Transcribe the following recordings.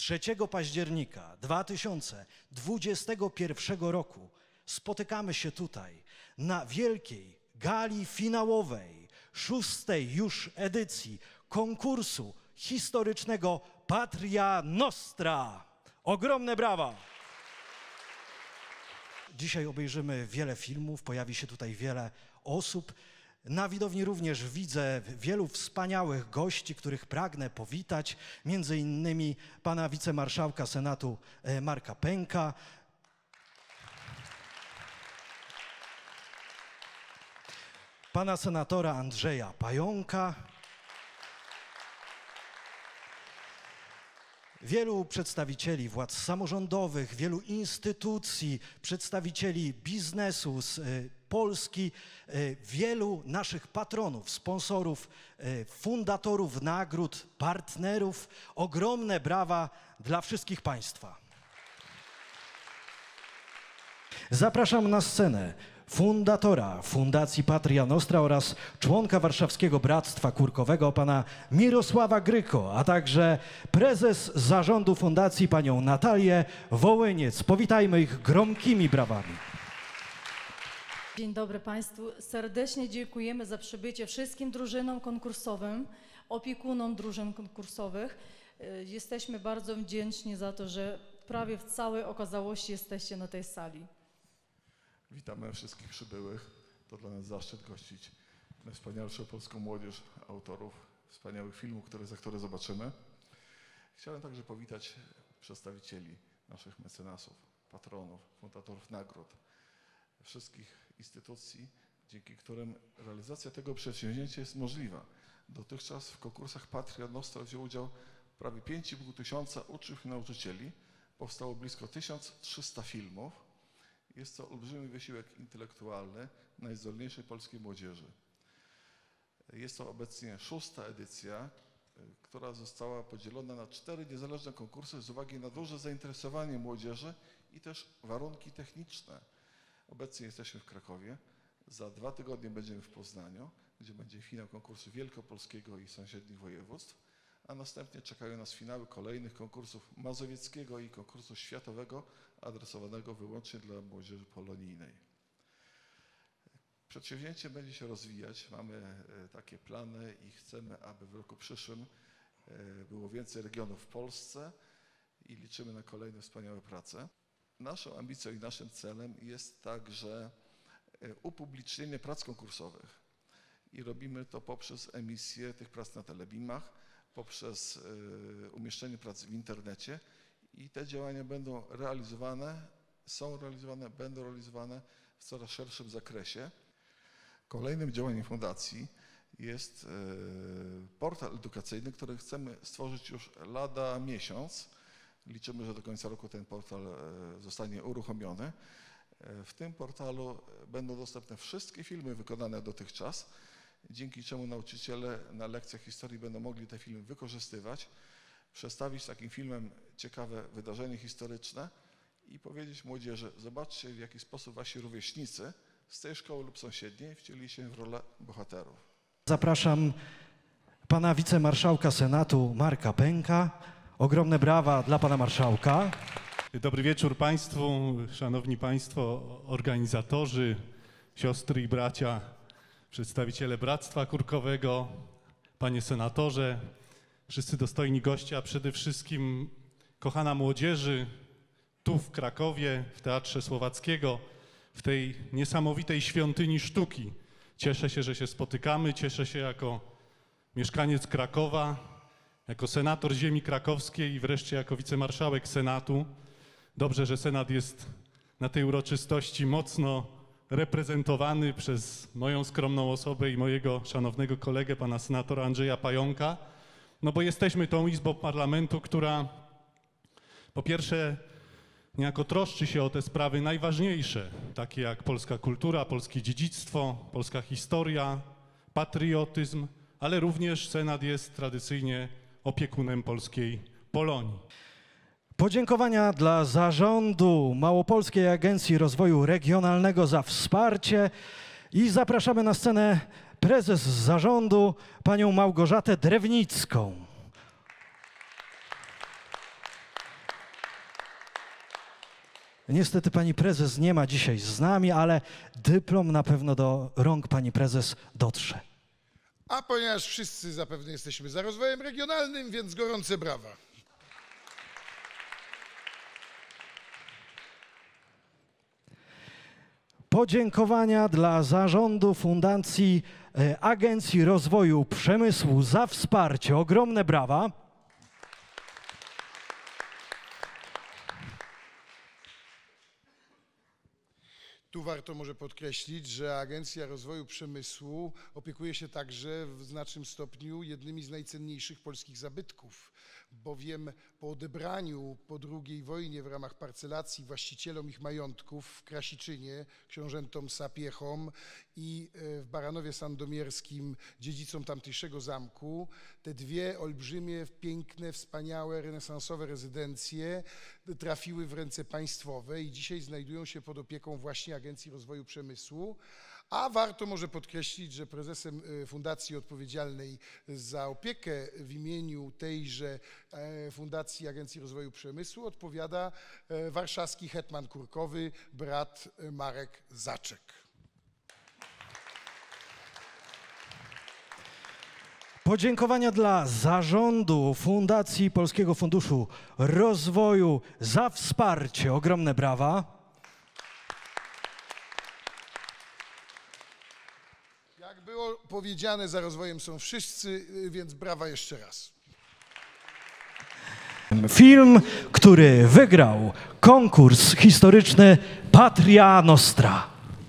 3 października 2021 roku spotykamy się tutaj na wielkiej gali finałowej 6. już edycji konkursu historycznego Patria Nostra. Ogromne brawa! Dzisiaj obejrzymy wiele filmów, pojawi się tutaj wiele osób. Na widowni również widzę wielu wspaniałych gości, których pragnę powitać, między innymi pana wicemarszałka Senatu Marka Pęka, pana senatora Andrzeja Pająka, wielu przedstawicieli władz samorządowych, wielu instytucji, przedstawicieli biznesu z Polski, wielu naszych patronów, sponsorów, fundatorów nagród, partnerów. Ogromne brawa dla wszystkich państwa. Zapraszam na scenę fundatora Fundacji Patria Nostra oraz członka Warszawskiego Bractwa Kurkowego pana Mirosława Gryko, a także prezes zarządu fundacji panią Natalię Wołyniec. Powitajmy ich gromkimi brawami. Dzień dobry Państwu. Serdecznie dziękujemy za przybycie wszystkim drużynom konkursowym, opiekunom drużyn konkursowych. Jesteśmy bardzo wdzięczni za to, że prawie w całej okazałości jesteście na tej sali. Witamy wszystkich przybyłych. To dla nas zaszczyt gościć najwspanialszą polską młodzież, autorów wspaniałych filmów, za które zobaczymy. Chciałem także powitać przedstawicieli naszych mecenasów, patronów, fundatorów nagród, wszystkich instytucji, dzięki którym realizacja tego przedsięwzięcia jest możliwa. Dotychczas w konkursach Patria Nostra wziął udział prawie 5,5 tysiąca uczniów i nauczycieli. Powstało blisko 1300 filmów. Jest to olbrzymi wysiłek intelektualny najzdolniejszej polskiej młodzieży. Jest to obecnie 6. edycja, która została podzielona na 4 niezależne konkursy z uwagi na duże zainteresowanie młodzieży i też warunki techniczne. Obecnie jesteśmy w Krakowie, za 2 tygodnie będziemy w Poznaniu, gdzie będzie finał konkursu wielkopolskiego i sąsiednich województw, a następnie czekają nas finały kolejnych konkursów mazowieckiego i konkursu światowego adresowanego wyłącznie dla młodzieży polonijnej. Przedsięwzięcie będzie się rozwijać, mamy takie plany i chcemy, aby w roku przyszłym było więcej regionów w Polsce i liczymy na kolejne wspaniałe prace. Naszą ambicją i naszym celem jest także upublicznienie prac konkursowych i robimy to poprzez emisję tych prac na telebimach, poprzez umieszczenie prac w internecie i te działania będą realizowane, są realizowane, będą realizowane w coraz szerszym zakresie. Kolejnym działaniem fundacji jest portal edukacyjny, który chcemy stworzyć już lada miesiąc. Liczymy, że do końca roku ten portal zostanie uruchomiony. W tym portalu będą dostępne wszystkie filmy wykonane dotychczas, dzięki czemu nauczyciele na lekcjach historii będą mogli te filmy wykorzystywać, przedstawić takim filmem ciekawe wydarzenie historyczne i powiedzieć młodzieży: zobaczcie, w jaki sposób wasi rówieśnicy z tej szkoły lub sąsiedniej wcielili się w rolę bohaterów. Zapraszam pana wicemarszałka Senatu Marka Pęka. Ogromne brawa dla pana marszałka. Dobry wieczór Państwu, szanowni Państwo, organizatorzy, siostry i bracia, przedstawiciele Bractwa Kurkowego, panie senatorze, wszyscy dostojni goście, a przede wszystkim kochana młodzieży tu w Krakowie, w Teatrze Słowackiego, w tej niesamowitej świątyni sztuki. Cieszę się, że się spotykamy, cieszę się jako mieszkaniec Krakowa, jako senator ziemi krakowskiej i wreszcie jako wicemarszałek Senatu. Dobrze, że Senat jest na tej uroczystości mocno reprezentowany przez moją skromną osobę i mojego szanownego kolegę, pana senatora Andrzeja Pająka, no bo jesteśmy tą Izbą Parlamentu, która po pierwsze niejako troszczy się o te sprawy najważniejsze, takie jak polska kultura, polskie dziedzictwo, polska historia, patriotyzm, ale również Senat jest tradycyjnie opiekunem polskiej Polonii. Podziękowania dla zarządu Małopolskiej Agencji Rozwoju Regionalnego za wsparcie i zapraszamy na scenę prezes zarządu panią Małgorzatę Drewnicką. Niestety pani prezes nie ma dzisiaj z nami, ale dyplom na pewno do rąk pani prezes dotrze. A ponieważ wszyscy zapewne jesteśmy za rozwojem regionalnym, więc gorące brawa. Podziękowania dla zarządu Fundacji Agencji Rozwoju Przemysłu za wsparcie. Ogromne brawa. Tu warto może podkreślić, że Agencja Rozwoju Przemysłu opiekuje się także w znacznym stopniu jednymi z najcenniejszych polskich zabytków, bowiem po odebraniu po II wojnie w ramach parcelacji właścicielom ich majątków w Krasiczynie, książętom Sapiechom i w Baranowie Sandomierskim dziedzicom tamtejszego zamku, te dwie olbrzymie, piękne, wspaniałe, renesansowe rezydencje trafiły w ręce państwowe i dzisiaj znajdują się pod opieką właśnie Agencji Rozwoju Przemysłu. A warto może podkreślić, że prezesem fundacji odpowiedzialnej za opiekę w imieniu tejże Fundacji Agencji Rozwoju Przemysłu odpowiada warszawski hetman kurkowy, brat Marek Zaczek. Podziękowania dla zarządu Fundacji Polskiego Funduszu Rozwoju za wsparcie. Ogromne brawa. Jak było powiedziane, za rozwojem są wszyscy, więc brawa jeszcze raz. Film, który wygrał konkurs historyczny Patria Nostra.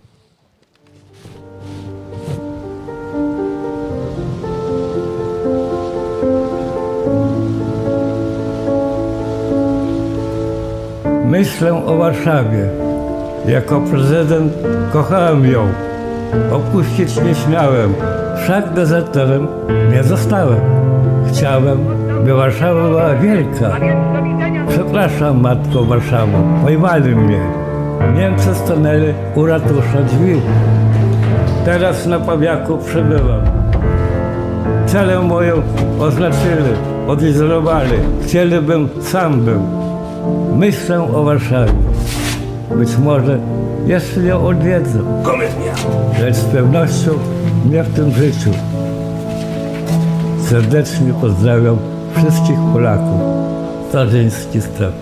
Myślę o Warszawie. Jako prezydent kochałem ją. Opuścić nie śmiałem. Wszak dezerterem nie zostałem. Chciałem, by Warszawa była wielka. Przepraszam, matko Warszawo, pojmali mnie. Niemcy stanęli u ratusza drzwi. Teraz na Pawiaku przebywam. Celę moją oznaczyli, odizolowali. Chcielibym sam był. Myślę o Warszawie. Być może jeszcze ją odwiedzę. Lecz z pewnością nie w tym życiu. Serdecznie pozdrawiam wszystkich Polaków. Starzyński Stref.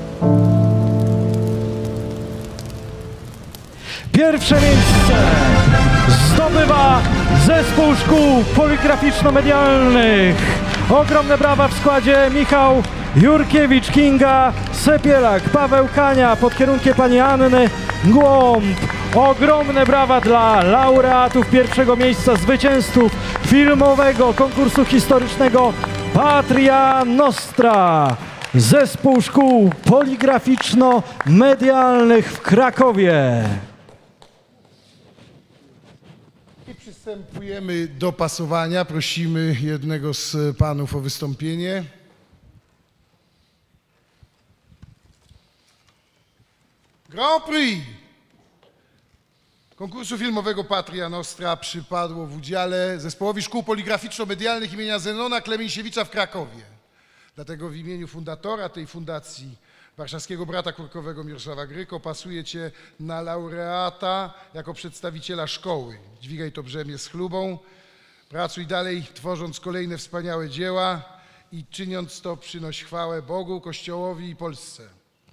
Pierwsze miejsce zdobywa Zespół Szkół Poligraficzno-Medialnych. Ogromne brawa w składzie Michał Jurkiewicz, Kinga Sepielak, Paweł Kania pod kierunkiem pani Anny Głąb. Ogromne brawa dla laureatów pierwszego miejsca, zwycięzców filmowego konkursu historycznego Patria Nostra. Zespół Szkół Poligraficzno-Medialnych w Krakowie. I przystępujemy do pasowania. Prosimy jednego z panów o wystąpienie. Grand Prix konkursu filmowego Patria Nostra przypadło w udziale Zespołowi Szkół Poligraficzno-Medialnych imienia Zenona Klemensiewicza w Krakowie. Dlatego w imieniu fundatora tej fundacji, warszawskiego brata kurkowego Mirosława Gryko, pasuje cię na laureata jako przedstawiciela szkoły. Dźwigaj to brzemię z chlubą, pracuj dalej, tworząc kolejne wspaniałe dzieła i czyniąc to przynoś chwałę Bogu, Kościołowi i Polsce.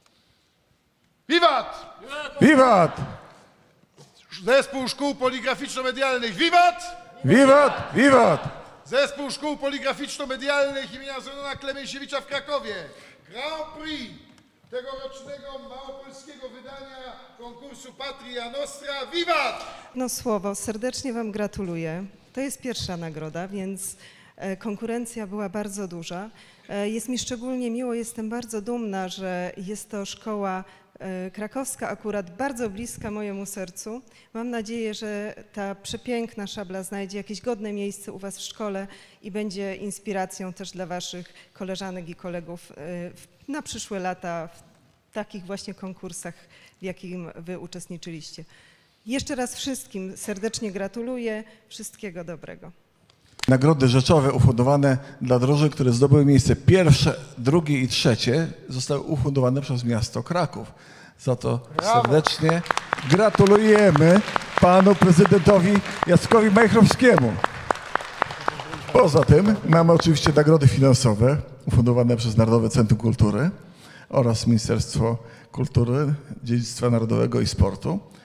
Wiwat! Wiwat! Zespół Szkół Poligraficzno-Medialnych. Wiwat! Wiwat! Wiwat! Zespół Szkół Poligraficzno-Medialnych imienia Zenona Klemensiewicza w Krakowie. Grand Prix tegorocznego małopolskiego wydania konkursu Patria Nostra. Wiwat! No słowo, serdecznie wam gratuluję. To jest pierwsza nagroda, więc konkurencja była bardzo duża. Jest mi szczególnie miło, jestem bardzo dumna, że jest to szkoła krakowska, akurat bardzo bliska mojemu sercu. Mam nadzieję, że ta przepiękna szabla znajdzie jakieś godne miejsce u was w szkole i będzie inspiracją też dla waszych koleżanek i kolegów na przyszłe lata w takich właśnie konkursach, w jakim wy uczestniczyliście. Jeszcze raz wszystkim serdecznie gratuluję. Wszystkiego dobrego. Nagrody rzeczowe ufundowane dla drużyn, które zdobyły miejsce pierwsze, drugie i trzecie, zostały ufundowane przez miasto Kraków. Za to serdecznie gratulujemy panu prezydentowi Jackowi Majchrowskiemu. Poza tym mamy oczywiście nagrody finansowe ufundowane przez Narodowe Centrum Kultury oraz Ministerstwo Kultury, Dziedzictwa Narodowego i Sportu.